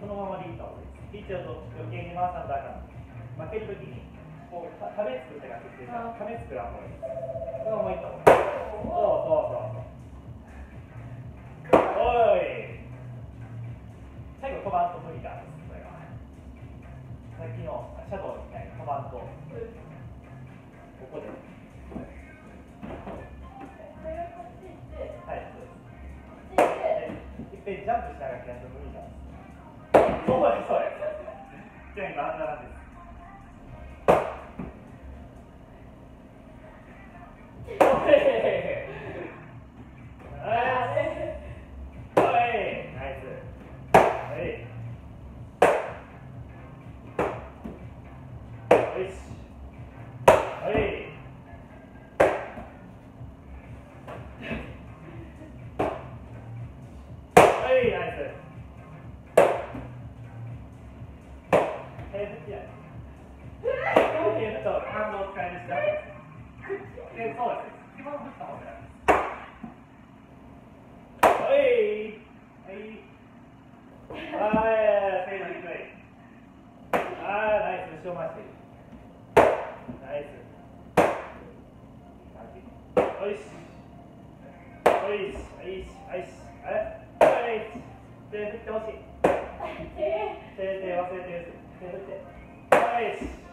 そのままでいいと思います。ピッチャーと余計に回さんとあかん。負けるときにこう壁作った感じで壁作らん方がいいです。そのままいいと思います。そう。おい。最後飛ばんと無理なんです。これは。さっきのシャドウみたいに飛ばんとここで。はい、そうです。いっぺんジャンプしながらやると無理なんです。そうです、そうです。じゃあ今、あんな感じです。手振ってほしい。手忘れてる。手振って。